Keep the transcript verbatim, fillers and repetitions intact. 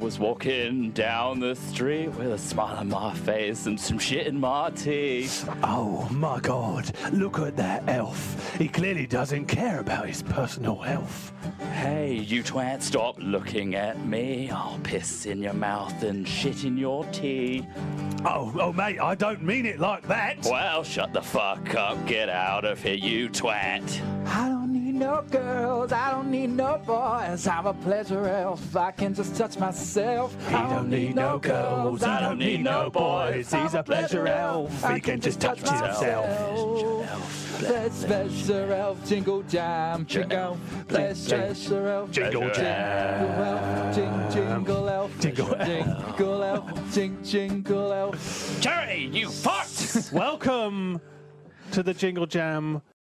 was walking down the street with a smile on my face and some shit in my teeth. Oh my God, look at that elf. He clearly doesn't care about his personal health. Hey, you twat, stop looking at me. I'll piss in your mouth and shit in your tea. Oh, oh mate, I don't mean it like that. Well, shut the fuck up. Get out of here, you twat. I don't need no girls, I don't need no boys. I'm a pleasure elf, I can just touch myself. He don't need no girls, I don't need no boys. He's a pleasure elf, he can just touch himself. Pleasure, pleasure elf, jingle jam, jingle. Pleasure elf, Jingle jam. Jingle elf, jingle elf, Jingle elf. jingle elf, jing, jingle elf. Jerry, you fucked! Welcome to the Jingle Jam